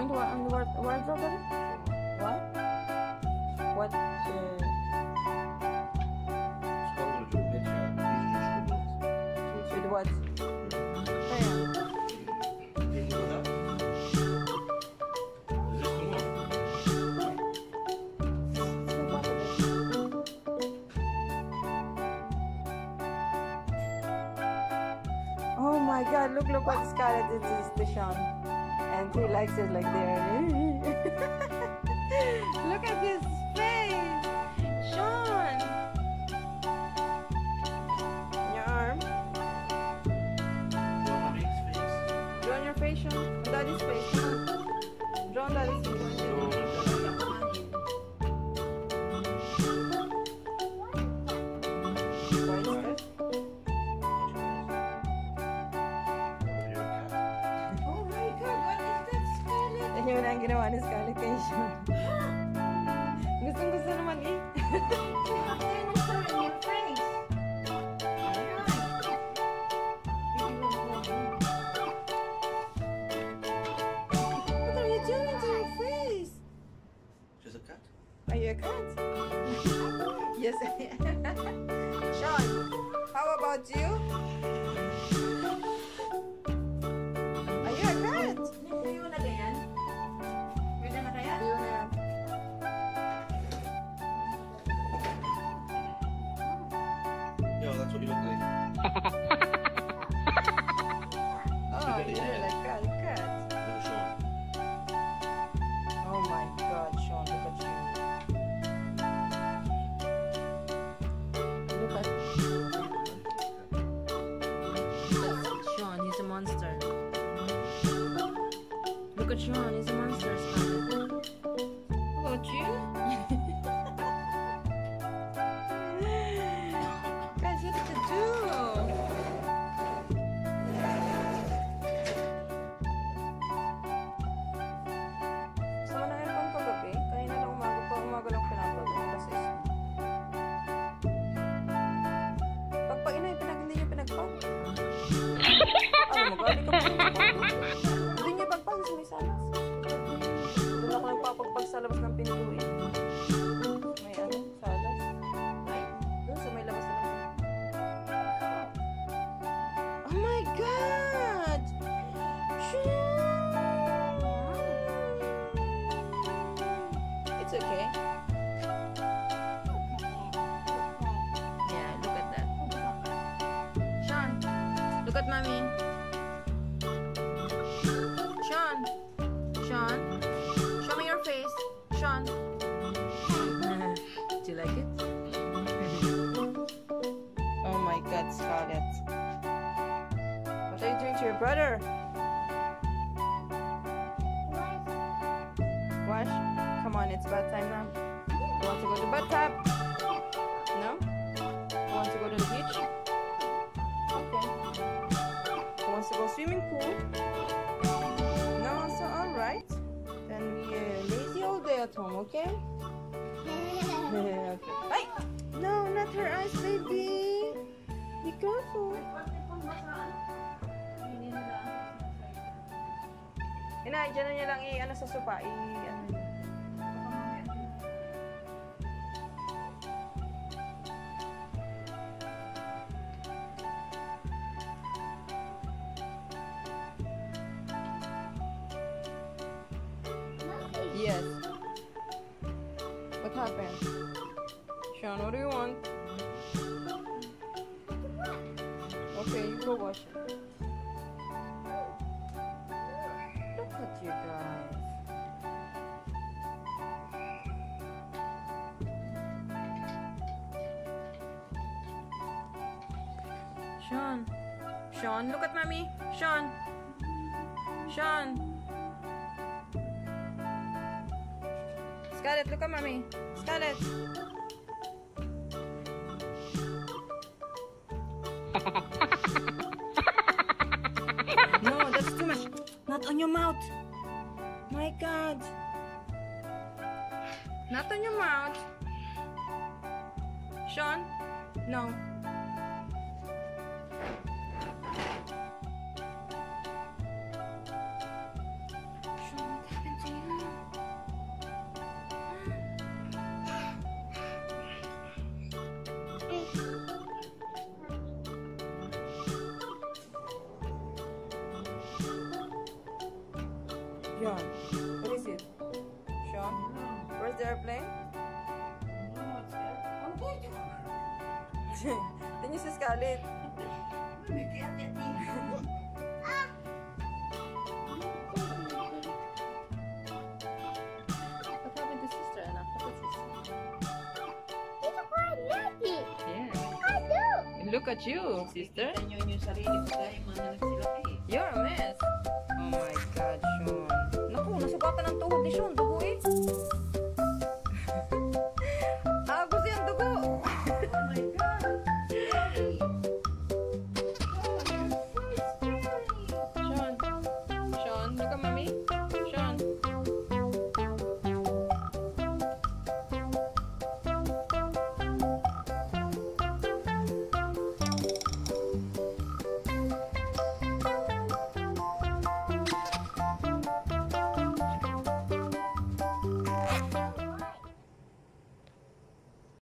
going to wardrobe then? What? What? With what? Oh my God! Look what Scarlett is to Sean, and he likes it like there. Look at his face, Sean. Your arm. Draw on your face, Sean. On Daddy's face. Come on. Draw on Daddy's face. Yun ang ginawa ni Scarlett kay Sean. Gustong-gusto naman eh. What are you doing to your face? Just a cat. Are you a cat? Yes, I am. Sean, how about you? Are you a cat? Yeah, that's what you look like. Oh, you're like a cat. Little Sean. Oh my God, Sean, look at you. Look at Sean, he's a monster. Look at Sean, he's a monster, Scarlett. How about you? Guys, what did you do? Sama na aircon kagabi. Kanina lang umaga lang pinapagawa kasi pag inay, hindi niya pinagpag. Ano mo, gali ka pa hindi niya pagpag sa may salas. Doon ako nagpapagpag sa labas ng pinto eh. May ano, salas. Doon sa may labas na lang. Oh my God! It's okay. Yeah, look at that. Sean, look at mommy. Sean, Sean, show me your face. Sean. Do you like it? Oh my God, Scarlett. What are you doing to your brother? Wash? Come on, it's bath time now. You want to go to the bathtub? No? You want to go to the beach? Okay. Who wants to go swimming pool? No, so alright. Then we lazy all day at home, okay? Okay. Ay! No, not her eyes, baby. Be careful. Inay, dyan na niya lang i-ano sa sopa. I-ano niya. Yes. What happened? Sean, what do you want? Okay, you go wash it. Look at you guys. Sean. Sean, look at mommy. Sean. Sean. Scarlett, look at mommy. Scarlett. No, that's too much. Not on your mouth. My God. Not on your mouth. Sean? No. Sean, what happened Yan. What is it? Sean? Where's the airplane? Tingin si Scarlett. What happened to sister, anak? What is this? Yeah. Look at you, sister. You're a mess. Oh my God, Sean. Naku, nasugatan ang tuhod ni Sean. Dugo eh.